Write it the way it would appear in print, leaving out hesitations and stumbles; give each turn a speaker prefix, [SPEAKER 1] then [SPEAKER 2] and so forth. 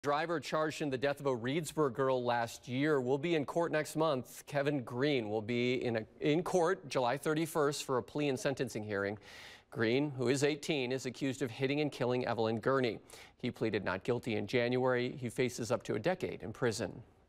[SPEAKER 1] Driver charged in the death of a Reedsburg girl last year will be in court next month. Kevin Green will be in court July 31st for a plea and sentencing hearing. Green, who is 18, is accused of hitting and killing Evelyn Gurney. He pleaded not guilty in January. He faces up to a decade in prison.